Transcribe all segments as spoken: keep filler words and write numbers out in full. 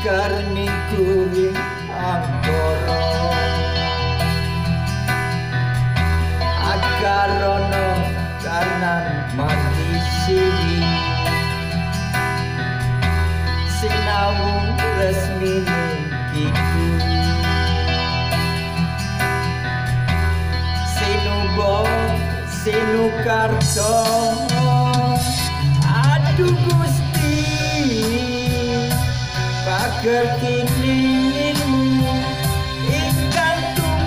karning kuring anggara agarono kanan mati siri sinawung resmine kiku sinubo sinukarto aduh Gusti pager kiningmu ingkang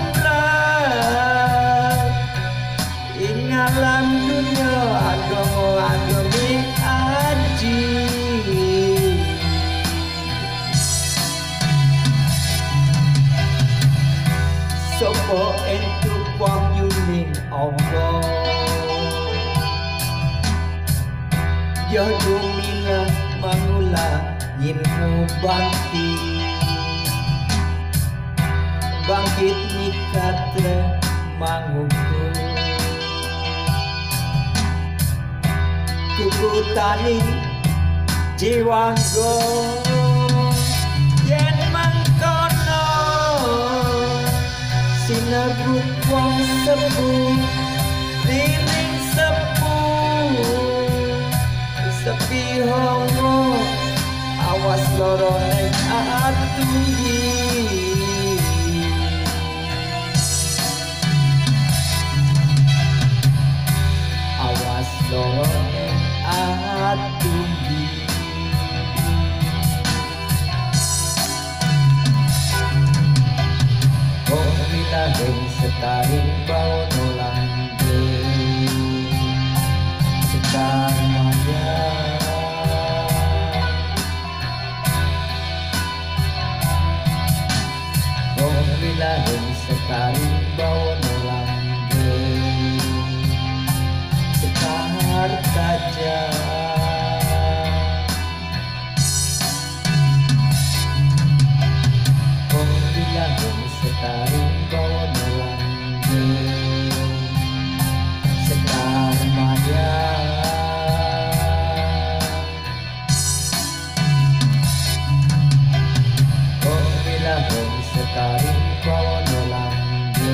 tumrap ing alam dunya agama agami aji sapa entuk wahyuning Allah ya dumila mangula ilmu bangkit bangkit nikatre mangukur kukutani jiwanggo yen mangkono sinebut wong sepuh riring sepuh sepi hongo awas loro ning atuhi awas loro ning atuhi oh milahing setaring bawono langge sekar maya lahing sekali bawono langge sekar kaja oh lahing sekali bawono langge sekar maya oh lahing sekali bawono langge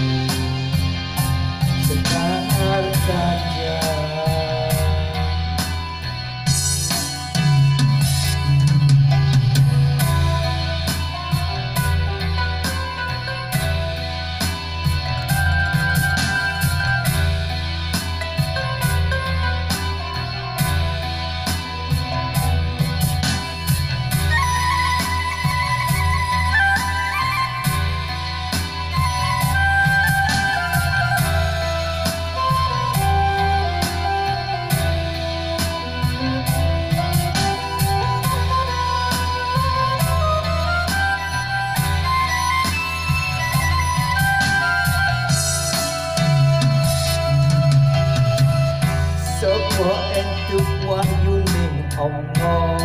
sekar kaja sapa entuk wahyuning Allah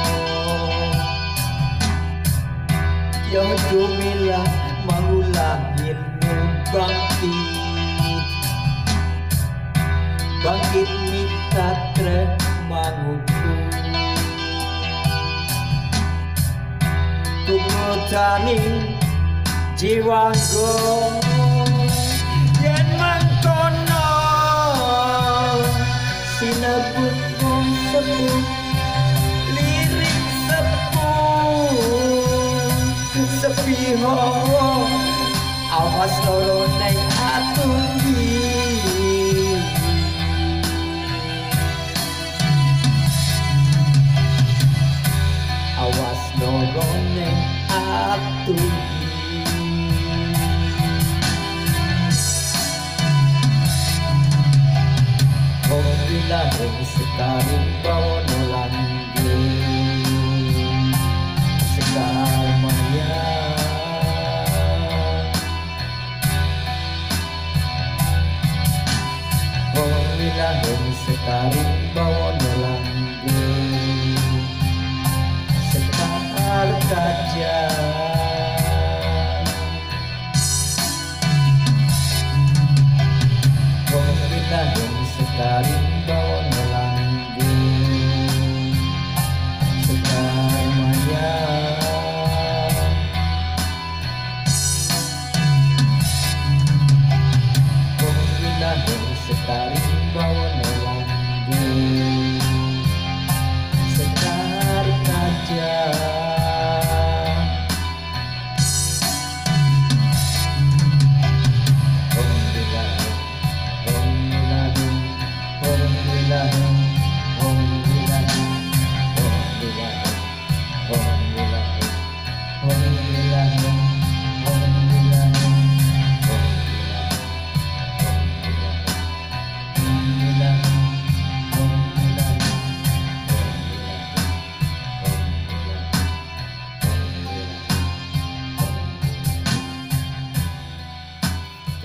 ya dumila mangulah ilmu bangkit bangkit mitatre mangukur kumutani jiwanggo yen mangkono sinebut wong sepuh lirik sepuh sepi hongo awas loro ning atuhi awas loro ning atuhi lahing sekali bawono langge sekar maya oh lahing sekali bawono langge sekar kaja oh lahing sekali bawono langge sekar maya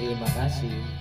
Terima kasih.